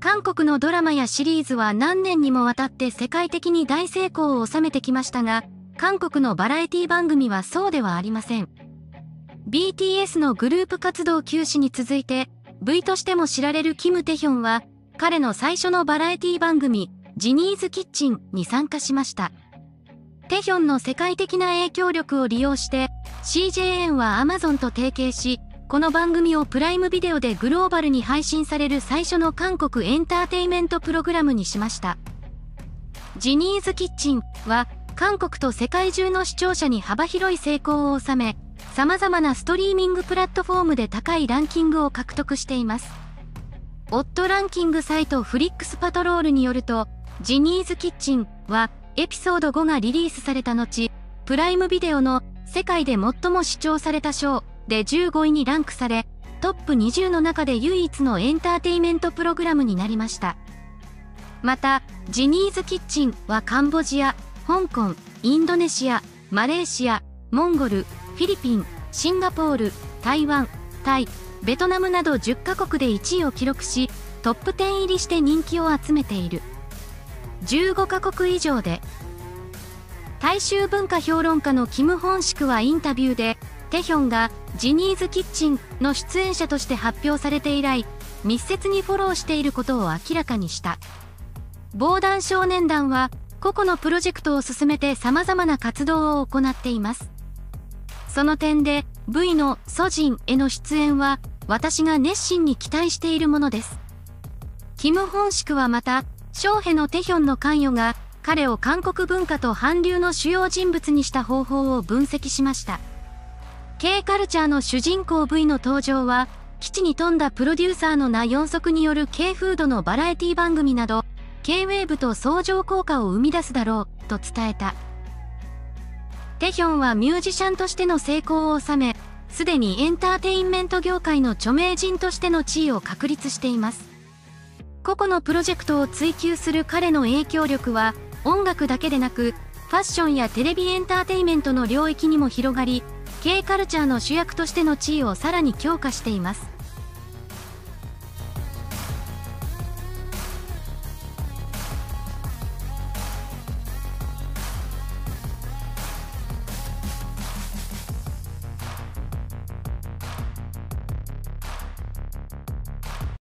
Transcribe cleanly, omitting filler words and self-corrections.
韓国のドラマやシリーズは何年にもわたって世界的に大成功を収めてきましたが、韓国のバラエティ番組はそうではありません。BTS のグループ活動休止に続いて、V としても知られるキム・テヒョンは、彼の最初のバラエティ番組、ジニーズ・キッチンに参加しました。テヒョンの世界的な影響力を利用して、CJN は Amazon と提携し、この番組をプライムビデオでグローバルに配信される最初の韓国エンターテイメントプログラムにしました。ジニーズ・キッチンは、韓国と世界中の視聴者に幅広い成功を収め、様々なストリーミングプラットフォームで高いランキングを獲得しています。夫ランキングサイトフリックスパトロールによると、ジニーズ・キッチンはエピソード5がリリースされた後、プライムビデオの世界で最も視聴されたショーで15位にランクされ、トップ20の中で唯一のエンターテイメントプログラムになりました。また、ジニーズ・キッチンはカンボジア、香港、インドネシア、マレーシア、モンゴル、フィリピン、シンガポール、台湾、タイ、ベトナムなど10カ国で1位を記録し、トップ10入りして人気を集めている。15カ国以上で。大衆文化評論家のキム・ホンシクはインタビューで、テヒョンがジニーズ・キッチンの出演者として発表されて以来、密接にフォローしていることを明らかにした。防弾少年団は、個々のプロジェクトを進めて様々な活動を行っています。その点で、V のソジンへの出演は、私が熱心に期待しているものです。キム・ホンシクはまた、ショーヘのテヒョンの関与が、彼を韓国文化と韓流の主要人物にした方法を分析しました。K カルチャーの主人公 V の登場は、基地に富んだプロデューサーのナ・ヨンソクによる K フードのバラエティ番組など、K ウェーブと相乗効果を生み出すだろう、と伝えた。テヒョンはミュージシャンとしての成功を収め、すでにエンターテインメント業界の著名人としての地位を確立しています。個々のプロジェクトを追求する彼の影響力は、音楽だけでなく、ファッションやテレビエンターテイメントの領域にも広がり、K カルチャーの主役としての地位をさらに強化しています。